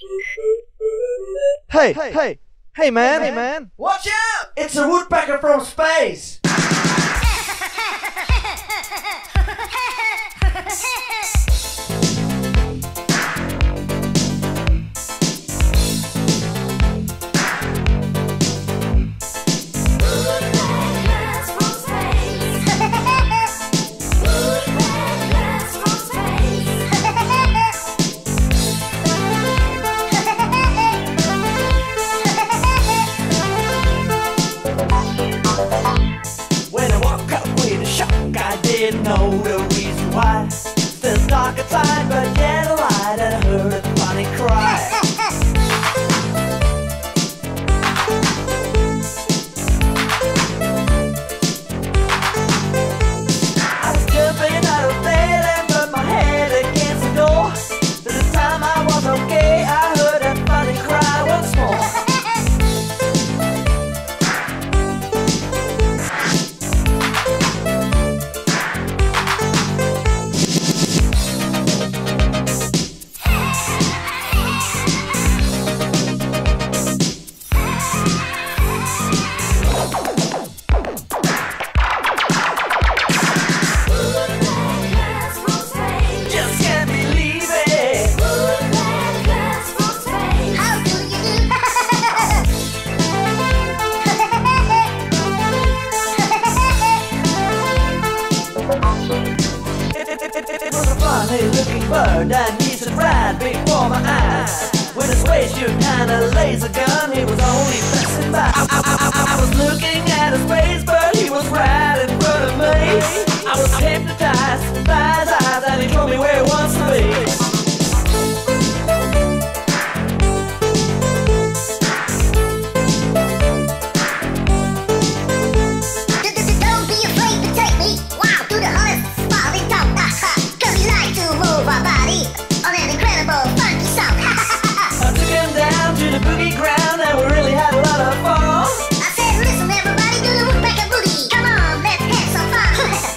Hey man! Watch out! It's a woodpecker from space! Didn't know the reason why. Still dark outside, but yet a light, and I heard a funny cry. I was jumping out of bed and put my head against the door. By the time I was okay, I heard that funny cry once more. Looking bird that needs a ride before my eyes. With his waist shoot and a laser gun, he was only passing by. I was looking at his face, but he was right in front of me. I was hypnotized by his eyes, and he told me where he wants to be. The boogie ground and we really had a lot of fun. I said, listen everybody, do the woodpecker boogie. Come on, let's have some fun.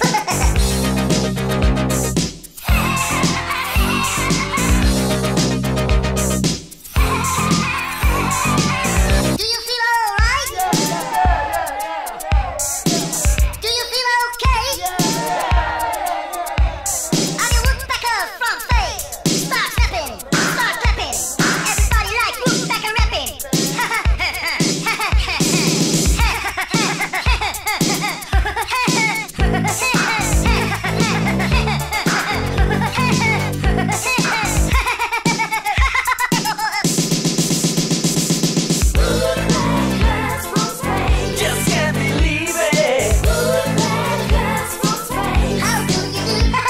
Do you feel alright? Do you feel okay? I'm your woodpecker from space. Start snapping, start clapping. Everybody like woodpecker rapping. Just can't believe it. How do you do?